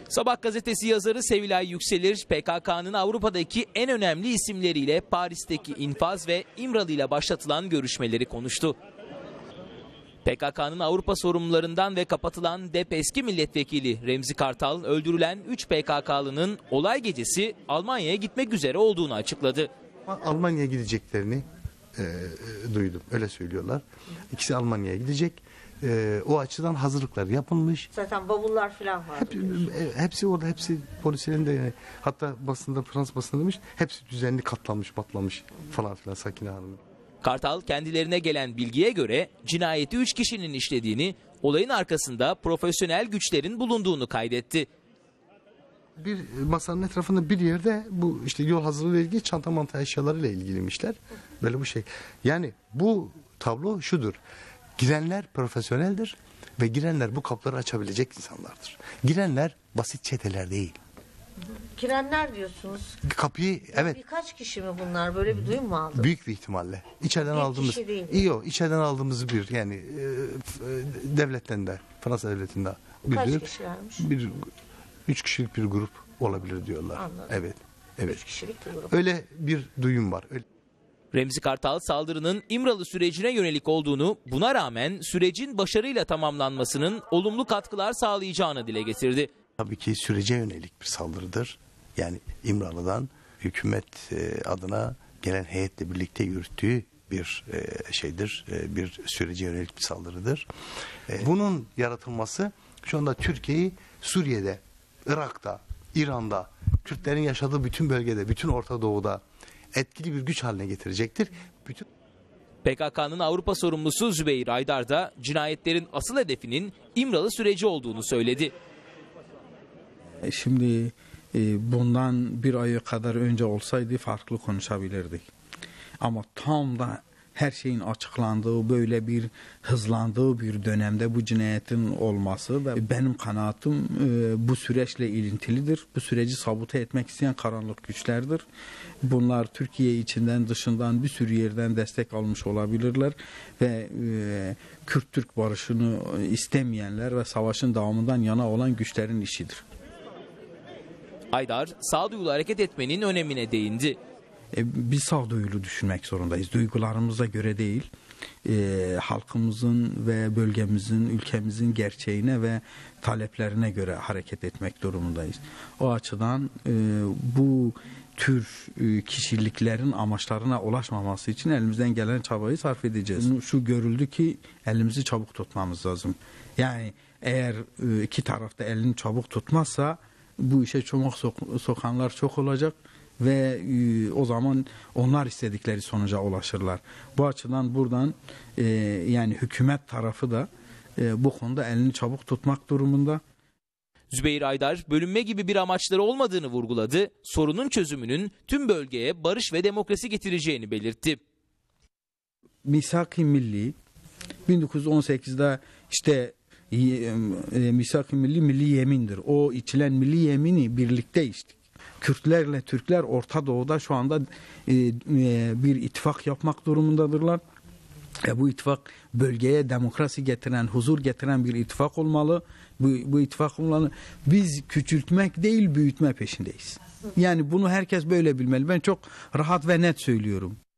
Sabah gazetesi yazarı Sevilay Yükselir, PKK'nın Avrupa'daki en önemli isimleriyle Paris'teki infaz ve İmralı ile başlatılan görüşmeleri konuştu. PKK'nın Avrupa sorumlularından ve kapatılan DEP eski milletvekili Remzi Kartal, öldürülen 3 PKK'lının olay gecesi Almanya'ya gitmek üzere olduğunu açıkladı. Almanya'ya gideceklerini duydum, öyle söylüyorlar. İkisi Almanya'ya gidecek. O açıdan hazırlıklar yapılmış. Zaten bavullar falan var. Hepsi orada, hepsi polislerin de, yani, hatta basında, Fransız basında demiş, hepsi düzenli katlanmış, batlamış falan filan Sakine Hanım. Kartal kendilerine gelen bilgiye göre cinayeti 3 kişinin işlediğini, olayın arkasında profesyonel güçlerin bulunduğunu kaydetti. Bir masanın etrafında bir yerde bu işte yol hazırlığı ile ilgili çanta manta eşyalarıyla ilgiliymişler. Böyle bu şey. Yani bu tablo şudur. Girenler profesyoneldir ve girenler bu kapıları açabilecek insanlardır. Girenler basit çeteler değil. Girenler diyorsunuz. Kapıyı, evet. Birkaç kişi mi bunlar? Böyle bir duyum mu aldınız? Büyük bir ihtimalle. İçeriden Bir aldığımız. kişi değil. Yok, içeriden aldığımız bir, yani devletten de, Fransa devletinde bir. Kaç kişilermiş? 3 kişilik bir grup olabilir diyorlar. Anladım. Evet. 3 kişilik bir grup. Öyle bir duyum var. Öyle. Remzi Kartal saldırının İmralı sürecine yönelik olduğunu, buna rağmen sürecin başarıyla tamamlanmasının olumlu katkılar sağlayacağını dile getirdi. Tabii ki sürece yönelik bir saldırıdır. Yani İmralı'dan hükümet adına gelen heyetle birlikte yürüttüğü bir şeydir. Bir sürece yönelik bir saldırıdır. Bunun yaratılması şu anda Türkiye'yi Suriye'de, Irak'ta, İran'da, Kürtlerin yaşadığı bütün bölgede, bütün Orta Doğu'da etkili bir güç haline getirecektir. PKK'nın Avrupa sorumlusu Zübeyir Aydar da cinayetlerin asıl hedefinin İmralı süreci olduğunu söyledi. Şimdi bundan bir ay kadar önce olsaydı farklı konuşabilirdik. Ama tam da her şeyin açıklandığı, böyle bir hızlandığı bir dönemde bu cinayetin olması da benim kanaatim bu süreçle ilintilidir. Bu süreci sabote etmek isteyen karanlık güçlerdir. Bunlar Türkiye içinden dışından bir sürü yerden destek almış olabilirler ve Kürt-Türk barışını istemeyenler ve savaşın devamından yana olan güçlerin işidir. Aydar, sağduyulu hareket etmenin önemine değindi. Biz sağduyulu düşünmek zorundayız. Duygularımıza göre değil, halkımızın ve bölgemizin, ülkemizin gerçeğine ve taleplerine göre hareket etmek durumundayız. O açıdan bu tür kişiliklerin amaçlarına ulaşmaması için elimizden gelen çabayı sarf edeceğiz. Şu görüldü ki elimizi çabuk tutmamız lazım. Yani eğer iki tarafta elini çabuk tutmazsa bu işe çomak sokanlar çok olacak ve o zaman onlar istedikleri sonuca ulaşırlar. Bu açıdan buradan yani hükümet tarafı da bu konuda elini çabuk tutmak durumunda. Zübeyir Aydar, bölünme gibi bir amaçları olmadığını vurguladı, sorunun çözümünün tüm bölgeye barış ve demokrasi getireceğini belirtti. Misak-ı Milli 1918'de işte Misak-ı milli yemindir. O içilen milli yemini birlikte içtik. Kürtlerle Türkler Orta Doğu'da şu anda bir ittifak yapmak durumundadırlar. Bu ittifak bölgeye demokrasi getiren, huzur getiren bir ittifak olmalı. Bu ittifak olmalı. Biz küçültmek değil, büyütme peşindeyiz. Yani bunu herkes böyle bilmeli. Ben çok rahat ve net söylüyorum.